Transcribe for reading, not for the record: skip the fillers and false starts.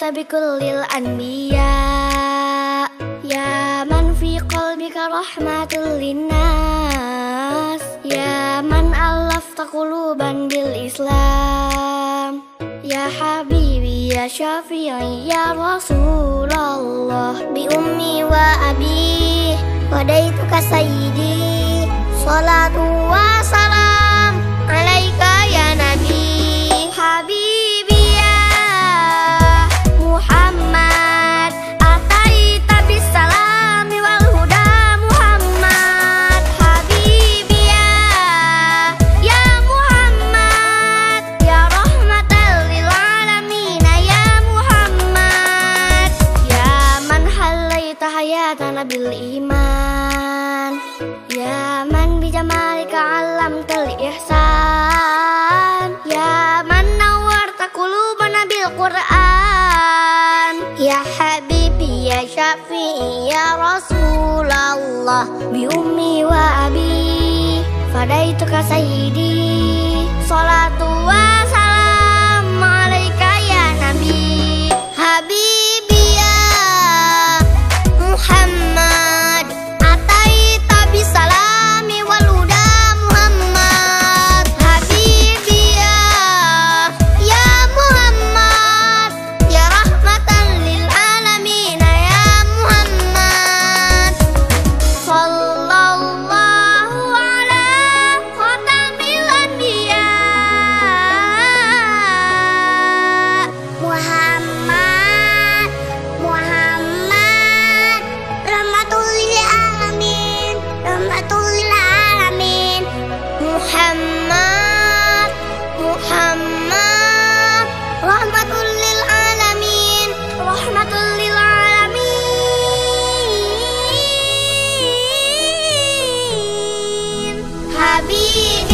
bikullil anbiya, ya man fi qalbika rahmatul linnas, ya man allafta quluban bil Islam, ya habibi ya syafi'i ya Rasulullah, bi ummi wa abi wadaituka sayyidi, salatu wa salam alaika ya nabi. Habibi ya Muhammad, ataita bisalami wal huda Muhammad. Habibi ya Muhammad, ya rahmatan lil alamin ya Muhammad, ya man halaita hayatana bil iman, ya man bijamalika alamtal ihsan, ya man nawarta qulubana bil Qur'an, ya habibi ya syafi'i ya Rasulullah, bi ummi wa abi fadaituka sayyidi, salatu wa salam alaika ya nabi. Habibi ya Muhammad, ataita bisalami wal huda Muhammad. Habibi ya Muhammad, ya rahmatan lil alamin ya Muhammad. Sallallahu ala khatamil anbiya Muhammad, Muhammad, rahmatul lil alamin, rahmatul lil alamin. Muhammad, Muhammad, rahmatul lil alamin, rahmatul lil alamin. Habibi